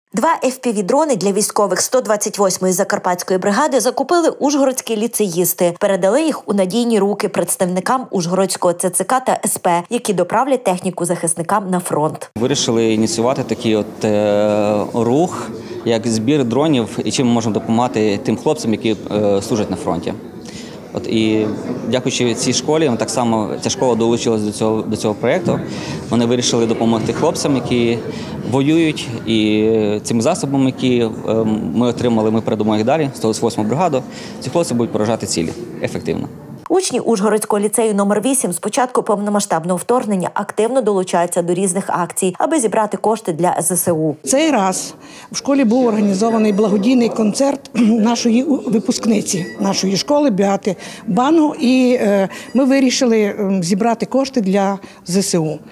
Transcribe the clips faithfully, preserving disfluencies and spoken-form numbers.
Два еф пі ві-дрони для військових сто двадцять восьмої Закарпатської бригади закупили ужгородські ліцеїсти. Передали їх у надійні руки представникам Ужгородського це це ка та ес пе, які доправлять техніку захисникам на фронт. Вирішили ініціювати такий от е, рух, як збір дронів, і чим ми можемо допомагати тим хлопцям, які е, служать на фронті. От і дякуючи цій школі, так само ця школа долучилась до цього до цього проєкту. Вони вирішили допомогти хлопцям, які воюють, і цими засобами, які ми отримали, ми передамо їх далі, сто двадцять восьму бригаду. Ці хлопці будуть поражати цілі ефективно. Учні Ужгородського ліцею номер вісім з початку повномасштабного вторгнення активно долучаються до різних акцій, аби зібрати кошти для зе се у. Цей раз в школі був організований благодійний концерт нашої випускниці нашої школи Беати Банго, і ми вирішили зібрати кошти для зе се у.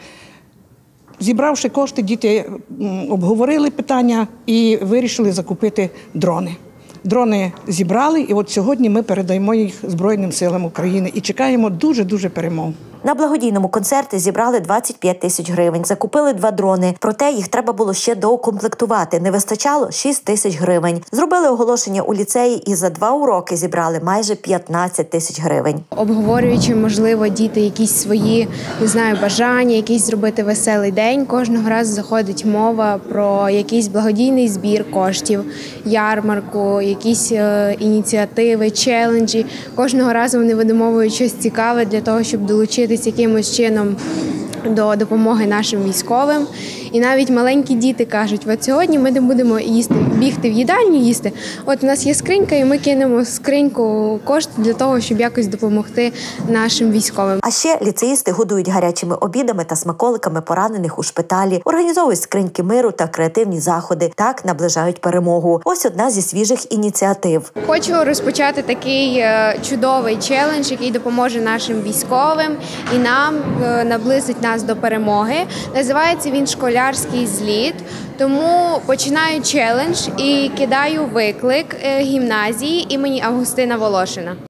Зібравши кошти, діти обговорили питання і вирішили закупити дрони. Дрони зібрали, і от сьогодні ми передаємо їх Збройним силам України і чекаємо дуже-дуже перемог. На благодійному концерті зібрали двадцять п'ять тисяч гривень, закупили два дрони, проте їх треба було ще доукомплектувати, не вистачало шість тисяч гривень. Зробили оголошення у ліцеї і за два уроки зібрали майже п'ятнадцять тисяч гривень. Обговорюючи, можливо, діти якісь свої, не знаю, бажання, якийсь зробити веселий день, кожного разу заходить мова про якийсь благодійний збір коштів, ярмарку, якісь е, ініціативи, челенджі. Кожного разу вони видумовують щось цікаве для того, щоб долучити якимось чином до допомоги нашим військовим. І навіть маленькі діти кажуть, от сьогодні ми не будемо їсти, бігти в їдальню їсти, от у нас є скринька, і ми кинемо в скриньку кошти для того, щоб якось допомогти нашим військовим. А ще ліцеїсти годують гарячими обідами та смаколиками поранених у шпиталі, організовують скриньки миру та креативні заходи. Так наближають перемогу. Ось одна зі свіжих ініціатив. Хочу розпочати такий чудовий челендж, який допоможе нашим військовим і нам наблизить нас до перемоги. Називається він «Школярський зліт». Тому починаю челендж і кидаю виклик гімназії імені Августина Волошина.